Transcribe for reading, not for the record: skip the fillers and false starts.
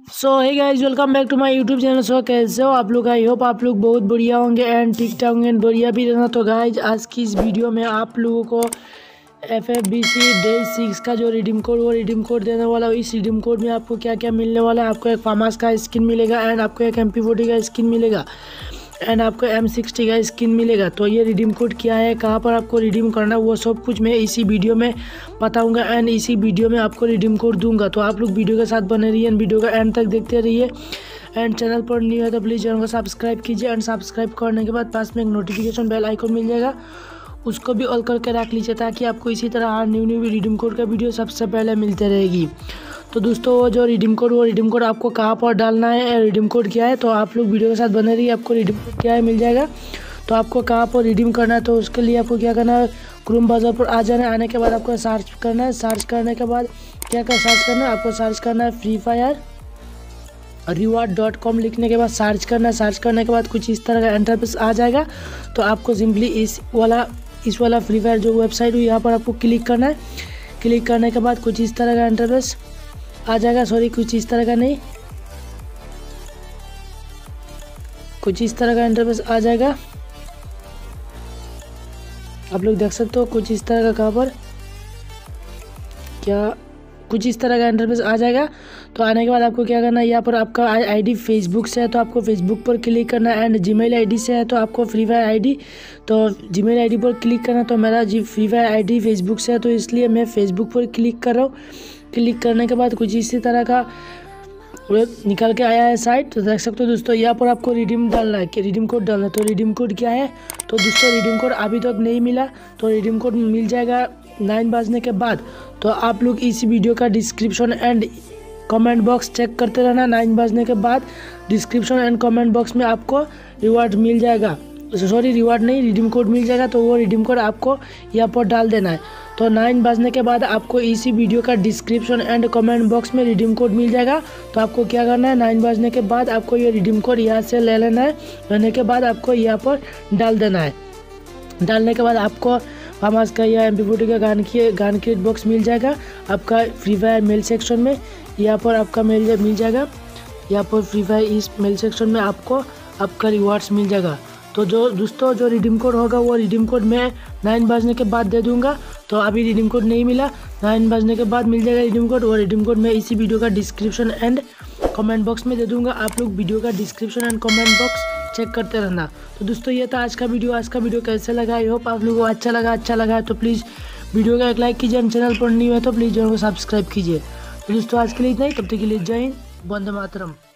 So hey guys, welcome back to my YouTube channel. So कैसे हो आप लोग? आई होप आप लोग बहुत बढ़िया होंगे एंड ठीक ठाक होंगे एंड बढ़िया भी रहना। तो गाइस, आज की इस वीडियो में आप लोगों को FFBC डे 6 का जो रिडीम कोड वो रिडीम कोड देने वाला है। इस रिडीम कोड में आपको क्या क्या मिलने वाला है? आपको एक फार्मास का स्किन मिलेगा एंड आपको एक MP40 का स्किन मिलेगा एंड आपको M60 का स्किन मिलेगा। तो ये रिडीम कोड क्या है, कहाँ पर आपको रिडीम करना है, वो सब कुछ मैं इसी वीडियो में बताऊंगा एंड इसी वीडियो में आपको रिडीम कोड दूंगा। तो आप लोग वीडियो के साथ बने रहिए एंड वीडियो का एंड तक देखते रहिए। एंड चैनल पर न्यू है तो प्लीज़ चैनल को सब्सक्राइब कीजिए एंड सब्सक्राइब करने के बाद पास में एक नोटिफिकेशन बेल आइकन मिल जाएगा, उसको भी ऑल करके रख लीजिए ताकि आपको इसी तरह हर न्यू रिडीम कोड का वीडियो सबसे पहले मिलते रहेगी। तो दोस्तों, वो जो रिडीम कोड आपको कहाँ पर डालना है, रिडीम कोड क्या है, तो आप लोग वीडियो के साथ बने रहिए। आपको रिडीम कोड क्या है मिल जाएगा। तो आपको कहाँ पर रिडीम करना है, तो उसके लिए आपको क्या करना है, क्रोम ब्राउज़र पर आ जाना है। आने के बाद आपको सर्च करना है। सर्च करने के बाद क्या सर्च करना है, आपको सर्च करना है फ्री फायर reward.com लिखने के बाद सर्च करना है। सर्च करने के बाद कुछ इस तरह का इंटरफेस आ जाएगा। तो आपको सिंपली इस वाला फ्री फायर जो वेबसाइट है यहाँ पर आपको क्लिक करना है। क्लिक करने के बाद कुछ इस तरह का इंटरफेस आ जाएगा। सॉरी, कुछ इस तरह का नहीं, कुछ इस तरह का इंटरफेस आ जाएगा। आप लोग देख सकते हो कुछ इस तरह का, कहाँ पर क्या कुछ इस तरह का इंटरफेस आ जाएगा। तो आने के बाद आपको क्या करना है, यहाँ पर आपका आईडी फेसबुक से है तो आपको फेसबुक पर क्लिक करना है एंड जीमेल आईडी से है तो आपको फ्री फायर आईडी, तो जीमेल आईडी पर क्लिक करना। तो मेरा फ्री फायर आईडी फेसबुक से है तो इसलिए मैं फेसबुक पर क्लिक कर रहा हूँ। क्लिक करने के बाद कुछ इसी तरह का निकल के आया है साइट। तो देख सकते हो दोस्तों, यहाँ पर आपको रिडीम डालना है कि रिडीम कोड डालना है। तो रिडीम कोड क्या है, तो दोस्तों रिडीम कोड अभी तक नहीं मिला, तो रिडीम कोड मिल जाएगा 9 बजने के बाद। तो आप लोग इस वीडियो का description and comment box check करते रहना। 9 बजने के बाद डिस्क्रिप्शन एंड कमेंट बॉक्स में आपको रिवार्ड मिल जाएगा। सॉरी, रिवार्ड नहीं, रिडीम कोड मिल जाएगा। तो वो रिडीम कोड आपको यहाँ पर डाल देना है। तो 9 बजने के बाद आपको इसी वीडियो का डिस्क्रिप्शन एंड कमेंट बॉक्स में रिडीम कोड मिल जाएगा। तो आपको क्या करना है, 9 बजने के बाद आपको ये रिडीम कोड यहाँ से ले लेना है। लेने के बाद आपको यहाँ पर डाल देना है। डालने के बाद आपको फार्मास का या MP40 का गान किट बॉक्स मिल जाएगा आपका फ्री फायर मेल सेक्शन में। यहाँ पर आपका मिल जाएगा। यहाँ पर फ्री फायर इस मेल सेक्शन में आपको आपका रिवार्ड्स मिल जाएगा। तो जो दोस्तों जो रिडीम कोड होगा वो रिडीम कोड मैं 9 बजने के बाद दे दूंगा। तो अभी रिडीम कोड नहीं मिला, 9 बजने के बाद मिल जाएगा रिडीम कोड। और रिडीम कोड मैं इसी वीडियो का डिस्क्रिप्शन एंड कमेंट बॉक्स में दे दूंगा। आप लोग वीडियो का description and comment box check करते रहना। तो दोस्तों, ये था आज का वीडियो। आज का वीडियो कैसे लगा, आई होप आप लोगों को अच्छा लगा तो प्लीज़ वीडियो का एक लाइक कीजिए एंड चैनल पर न्यू है तो प्लीज़ चैनल को सब्सक्राइब कीजिए। तो दोस्तों, आज के लिए इतना ही। तब तक के लिए जय हिंद, वंदे मातरम।